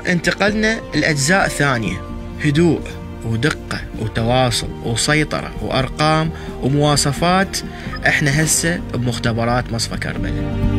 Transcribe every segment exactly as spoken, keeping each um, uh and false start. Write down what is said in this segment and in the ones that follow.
انتقلنا لأجزاء ثانية، هدوء ودقة وتواصل وسيطرة وأرقام ومواصفات. احنا هسه بمختبرات مصفى كربلاء.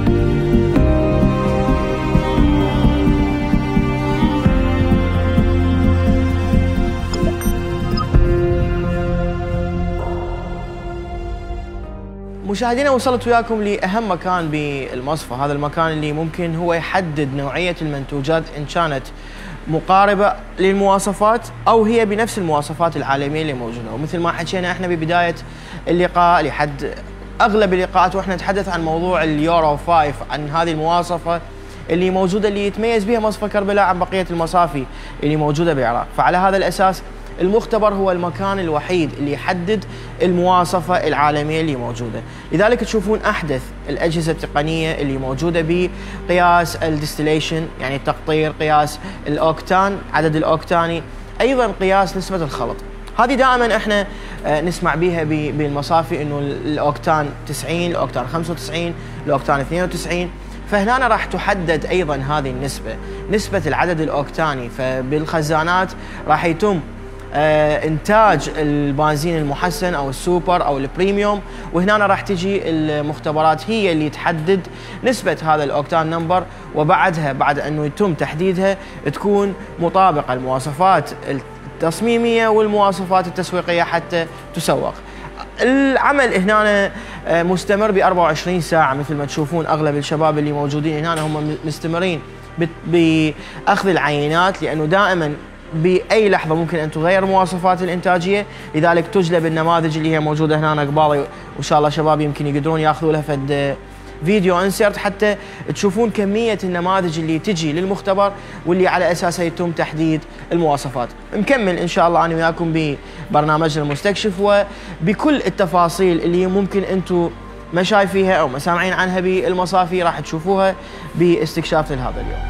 مشاهدينا، وصلت وياكم لأهم مكان بالمصفى. هذا المكان اللي ممكن هو يحدد نوعية المنتوجات إن كانت مقاربة للمواصفات أو هي بنفس المواصفات العالمية اللي موجودة. ومثل ما حكينا احنا ببداية اللقاء لحد أغلب اللقاءات واحنا نتحدث عن موضوع اليورو خمسة، عن هذه المواصفة اللي موجودة اللي يتميز بها مصفى كربلاء عن بقية المصافي اللي موجودة بالعراق. فعلى هذا الأساس المختبر هو المكان الوحيد اللي يحدد المواصفة العالمية اللي موجودة. لذلك تشوفون أحدث الأجهزة التقنية اللي موجودة بقياس الديستليشن، يعني التقطير، قياس الأوكتان، عدد الأوكتاني، أيضا قياس نسبة الخلط. هذه دائما احنا نسمع بها بالمصافي انه الأوكتان تسعين، الأوكتان خمسة وتسعين، الأوكتان اثنين وتسعين. فهنا راح تحدد أيضا هذه النسبة، نسبة العدد الأوكتاني. فبالخزانات راح يتم آه انتاج البنزين المحسن او السوبر او البريميوم، وهنا راح تجي المختبرات هي اللي تحدد نسبة هذا الاوكتان نمبر، وبعدها بعد انه يتم تحديدها تكون مطابقة المواصفات التصميمية والمواصفات التسويقية حتى تسوق. العمل هنا مستمر ب أربعة وعشرين ساعة، مثل ما تشوفون اغلب الشباب اللي موجودين هنا هم مستمرين باخذ العينات، لانه دائما بأي لحظة ممكن أن تغير مواصفات الإنتاجية. لذلك تجلب النماذج اللي هي موجودة هنا قبالي، وإن شاء الله شباب يمكن يقدرون ياخذوا لها فد فيديو انسيرت حتى تشوفون كمية النماذج اللي تجي للمختبر واللي على أساسها يتم تحديد المواصفات. مكمل إن شاء الله أنا وياكم ببرنامجنا المستكشف وبكل التفاصيل اللي ممكن أنتم ما شايفيها أو ما سامعين عنها بالمصافي، راح تشوفوها باستكشاف لهذا اليوم.